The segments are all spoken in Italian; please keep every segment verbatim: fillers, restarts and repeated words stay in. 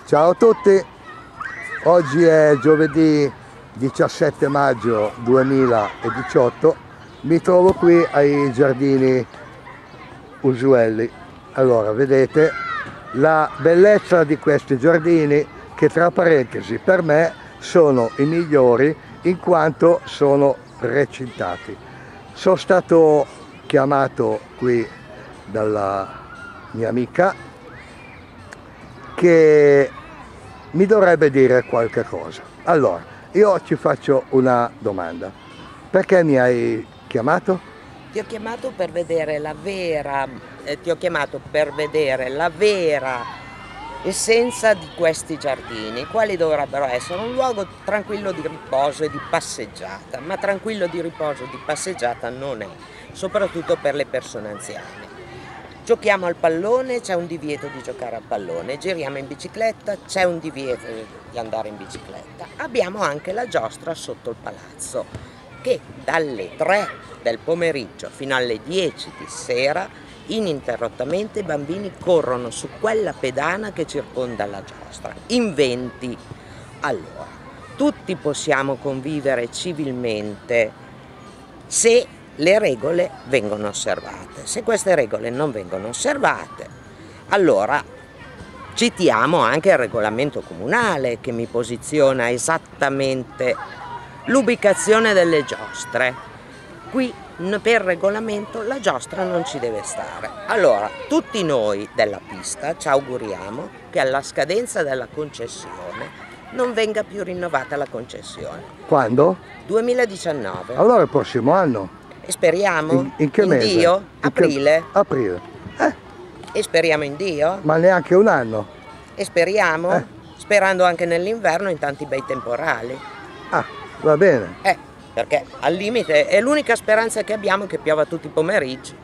Ciao a tutti, oggi è giovedì diciassette maggio duemiladiciotto, mi trovo qui ai giardini Usuelli. Allora, vedete la bellezza di questi giardini che, tra parentesi, per me sono i migliori in quanto sono recintati. Sono stato chiamato qui dalla mia amica che mi dovrebbe dire qualche cosa. Allora, io ci faccio una domanda. Perché mi hai chiamato? Ti ho chiamato per vedere la vera, eh, ti ho chiamato per vedere la vera essenza di questi giardini, quali dovrebbero essere un luogo tranquillo di riposo e di passeggiata, ma tranquillo di riposo e di passeggiata non è, soprattutto per le persone anziane. Giochiamo al pallone, c'è un divieto di giocare al pallone, giriamo in bicicletta, c'è un divieto di andare in bicicletta. Abbiamo anche la giostra sotto il palazzo, che dalle tre del pomeriggio fino alle dieci di sera ininterrottamente i bambini corrono su quella pedana che circonda la giostra, in venti. Allora, tutti possiamo convivere civilmente se le regole vengono osservate. Se queste regole non vengono osservate, allora citiamo anche il regolamento comunale che mi posiziona esattamente l'ubicazione delle giostre. Qui per regolamento la giostra non ci deve stare. Allora, tutti noi della pista ci auguriamo che alla scadenza della concessione non venga più rinnovata la concessione. Quando? duemiladiciannove. Allora il prossimo anno. E speriamo in, in che in mese? Dio? In Aprile. Che... Aprile. Eh. E speriamo in Dio? Ma neanche un anno. E speriamo? Eh. Sperando anche nell'inverno in tanti bei temporali. Ah, va bene. Eh, perché al limite è l'unica speranza che abbiamo che piova tutti i pomeriggi.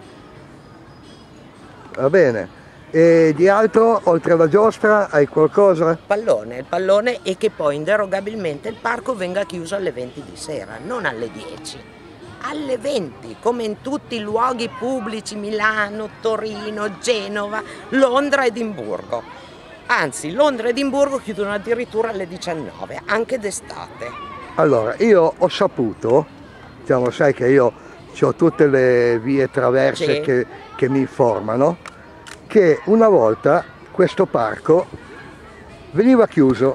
Va bene. E di altro, oltre alla giostra, hai qualcosa? Pallone, il pallone e che poi inderogabilmente il parco venga chiuso alle venti di sera, non alle dieci. Alle venti, come in tutti i luoghi pubblici, Milano, Torino, Genova, Londra ed Edimburgo. Anzi, Londra ed Edimburgo chiudono addirittura alle diciannove, anche d'estate. Allora, io ho saputo, diciamo, sai che io ho tutte le vie traverse sì. che, che mi informano, che una volta questo parco veniva chiuso,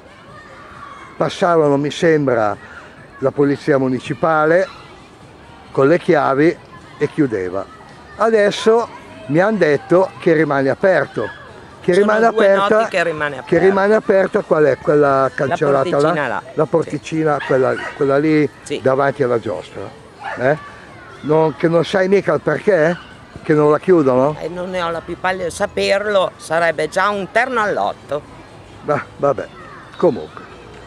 passavano, mi sembra, la polizia municipale con le chiavi e chiudeva. Adesso mi hanno detto che rimane aperto. Che rimane aperta, che rimane aperta. Che rimane aperta qual è? Quella cancellata la porticina là? là. La porticina, sì. quella, quella lì sì. davanti alla giostra. Eh? Non, che non sai mica il perché? Che non la chiudono? E non ne ho la più pallida, saperlo sarebbe già un terno all'otto. Bah, vabbè, comunque.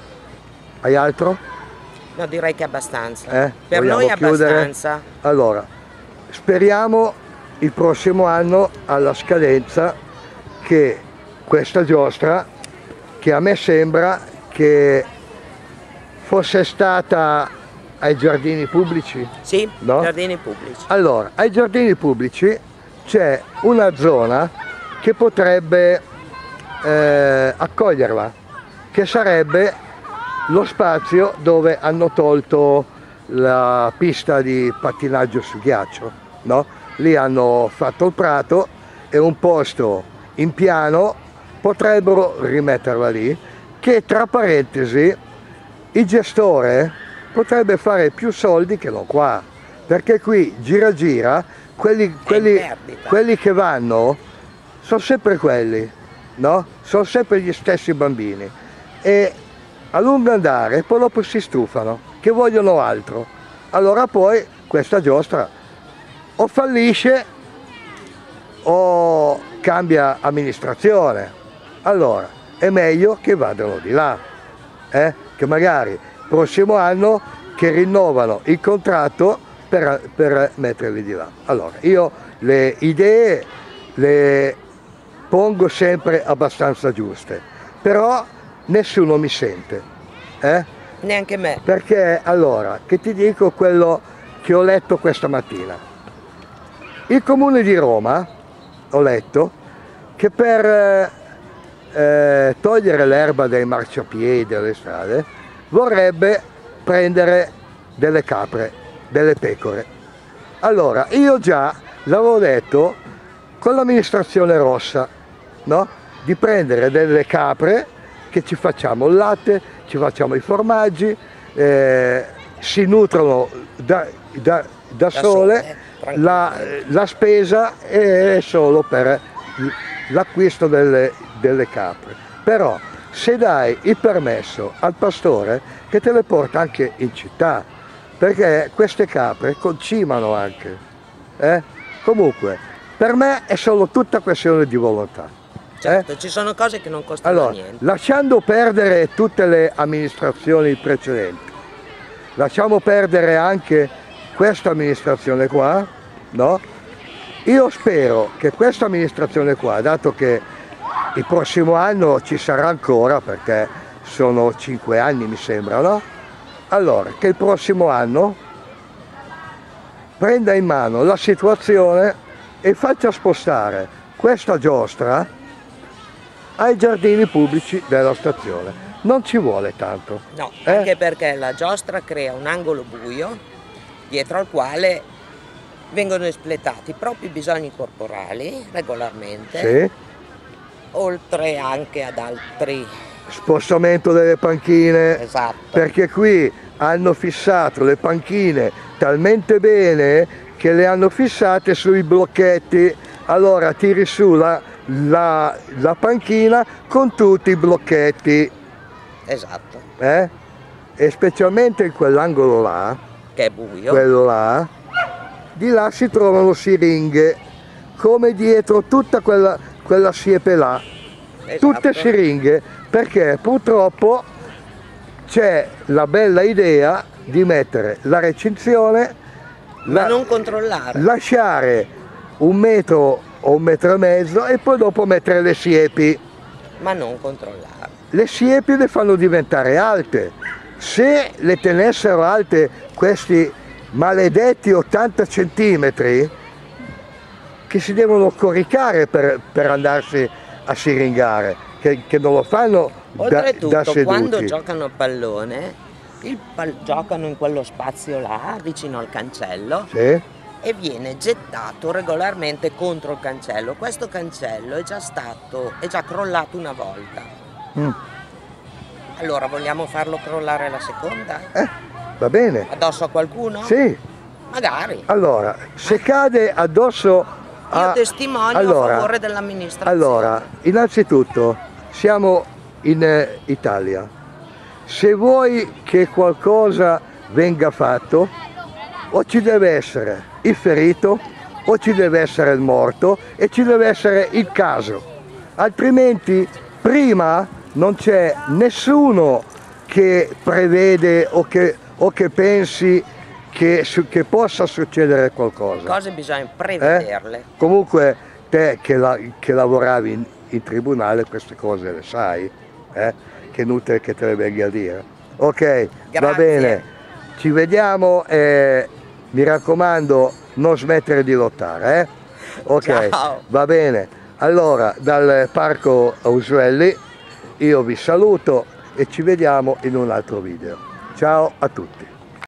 Hai altro? No, direi che abbastanza. Eh? Per Vogliamo noi è chiudere? abbastanza. Allora, speriamo il prossimo anno alla scadenza che questa giostra, che a me sembra che fosse stata ai giardini pubblici. Sì, no? giardini pubblici. Allora, ai giardini pubblici c'è una zona che potrebbe eh, accoglierla, che sarebbe lo spazio dove hanno tolto la pista di pattinaggio su ghiaccio, no? Lì hanno fatto il prato e un posto in piano potrebbero rimetterla lì, che tra parentesi il gestore potrebbe fare più soldi che non qua, perché qui gira gira, quelli, quelli, quelli che vanno sono sempre quelli, no? Sono sempre gli stessi bambini e a lungo andare poi dopo si stufano, che vogliono altro. Allora poi questa giostra o fallisce o cambia amministrazione. Allora è meglio che vadano di là, eh? Che magari il prossimo anno che rinnovano il contratto per, per metterli di là. Allora io le idee le pongo sempre abbastanza giuste, però nessuno mi sente, eh? Neanche me. Perché allora, che ti dico quello che ho letto questa mattina. Il Comune di Roma, ho letto, che per eh, togliere l'erba dai marciapiedi delle strade, vorrebbe prendere delle capre, delle pecore. Allora, io già l'avevo detto con l'amministrazione rossa, no? Di prendere delle capre che ci facciamo il latte, ci facciamo i formaggi, eh, si nutrono da, da, da, da sole, sole la, la spesa è solo per l'acquisto delle, delle capre. Però se dai il permesso al pastore che te le porta anche in città, perché queste capre concimano anche, eh? Comunque per me è solo tutta questione di volontà. Certo, eh? ci sono cose che non costano allora, niente. Lasciando perdere tutte le amministrazioni precedenti, lasciamo perdere anche questa amministrazione qua, no? Io spero che questa amministrazione qua, dato che il prossimo anno ci sarà ancora, perché sono cinque anni mi sembra, no? Allora, che il prossimo anno prenda in mano la situazione e faccia spostare questa giostra ai giardini pubblici della stazione. Non ci vuole tanto. No, eh? Anche perché la giostra crea un angolo buio dietro al quale vengono espletati i propri bisogni corporali regolarmente, sì. Oltre anche ad altri... Spostamento delle panchine, esatto. Perché qui hanno fissato le panchine talmente bene che le hanno fissate sui blocchetti, allora tiri su la, la, la panchina con tutti i blocchetti. Esatto. Eh? E specialmente in quell'angolo là, che è buio, quello là, di là si trovano siringhe, come dietro tutta quella, quella siepe là, esatto. Tutte siringhe, perché purtroppo c'è la bella idea di mettere la recinzione, ma la, non controllare, lasciare un metro o un metro e mezzo e poi dopo mettere le siepi, ma non controllare. Le siepi le fanno diventare alte. Se le tenessero alte questi maledetti ottanta centimetri che si devono coricare per, per andarsi a siringare, che, che non lo fanno oltretutto da, da seduti. Quando giocano a pallone il pal giocano in quello spazio là vicino al cancello, sì. E viene gettato regolarmente contro il cancello. Questo cancello è già stato è già crollato una volta. mm. Allora vogliamo farlo crollare la seconda? Eh, va bene. Addosso a qualcuno? Sì. Magari. Allora, se cade addosso a... Io testimonio allora, a favore dell'amministrazione. Allora, innanzitutto, siamo in eh, Italia. Se vuoi che qualcosa venga fatto, o ci deve essere il ferito, o ci deve essere il morto, e ci deve essere il caso. Altrimenti, prima non c'è nessuno che prevede o che, o che pensi che, che possa succedere qualcosa. Cose bisogna prevederle. Eh? Comunque te che, la, che lavoravi in, in tribunale queste cose le sai, eh? Che è inutile che te le venga a dire. Ok, grazie. Va bene, ci vediamo e mi raccomando non smettere di lottare. Eh? Ok, ciao. Va bene. Allora, dal Parco Ausuelli io vi saluto e ci vediamo in un altro video. Ciao a tutti.